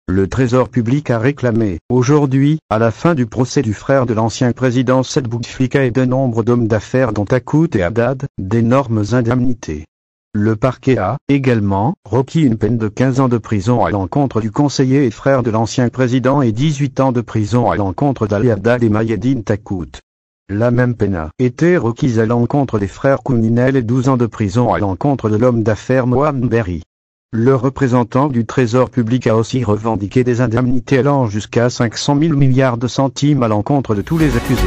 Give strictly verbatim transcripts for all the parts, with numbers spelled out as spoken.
Le Trésor public a réclamé, aujourd'hui, à la fin du procès du frère de l'ancien président Saad Bouteflika et de nombre d'hommes d'affaires dont Takout et Haddad, d'énormes indemnités. Le parquet a, également, requis une peine de quinze ans de prison à l'encontre du conseiller et frère de l'ancien président et dix-huit ans de prison à l'encontre d'Ali Haddad et Mahyedine Takout. La même peine a été requise à l'encontre des frères Kouninel et douze ans de prison à l'encontre de l'homme d'affaires Mohamed Berri. Le représentant du Trésor public a aussi revendiqué des indemnités allant jusqu'à cinq cent mille milliards de centimes à l'encontre de tous les accusés.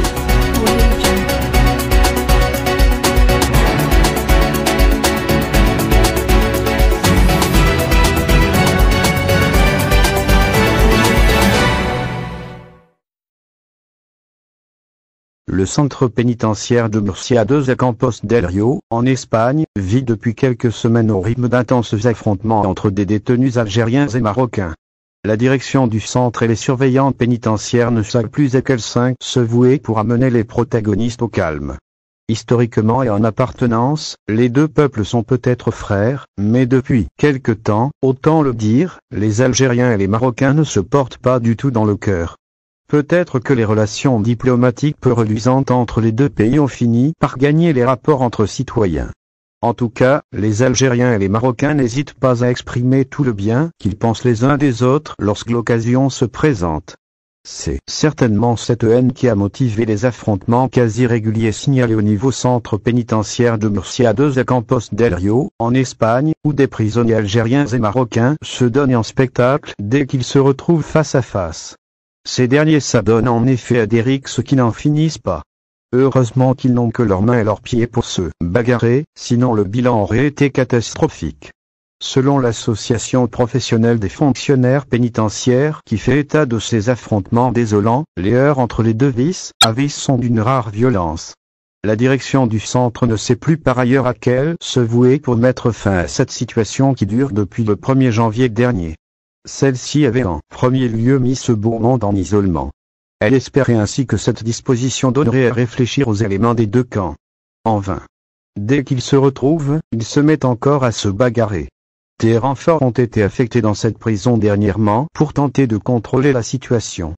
Le centre pénitentiaire de Murcia deux à Campos del Rio, en Espagne, vit depuis quelques semaines au rythme d'intenses affrontements entre des détenus algériens et marocains. La direction du centre et les surveillants pénitentiaires ne savent plus à quel sein se vouer pour amener les protagonistes au calme. Historiquement et en appartenance, les deux peuples sont peut-être frères, mais depuis quelque temps, autant le dire, les Algériens et les Marocains ne se portent pas du tout dans le cœur. Peut-être que les relations diplomatiques peu reluisantes entre les deux pays ont fini par gagner les rapports entre citoyens. En tout cas, les Algériens et les Marocains n'hésitent pas à exprimer tout le bien qu'ils pensent les uns des autres lorsque l'occasion se présente. C'est certainement cette haine qui a motivé les affrontements quasi réguliers signalés au niveau centre pénitentiaire de Murcia deux à Campos del Rio, en Espagne, où des prisonniers algériens et marocains se donnent en spectacle dès qu'ils se retrouvent face à face. Ces derniers s'adonnent en effet à des rixes qui n'en finissent pas. Heureusement qu'ils n'ont que leurs mains et leurs pieds pour se bagarrer, sinon le bilan aurait été catastrophique. Selon l'association professionnelle des fonctionnaires pénitentiaires qui fait état de ces affrontements désolants, les heurts entre les deux vices à vice sont d'une rare violence. La direction du centre ne sait plus par ailleurs à quel se vouer pour mettre fin à cette situation qui dure depuis le premier janvier dernier. Celle-ci avait en premier lieu mis ce beau monde en isolement. Elle espérait ainsi que cette disposition donnerait à réfléchir aux éléments des deux camps. En vain. Dès qu'ils se retrouvent, ils se mettent encore à se bagarrer. Des renforts ont été affectés dans cette prison dernièrement pour tenter de contrôler la situation.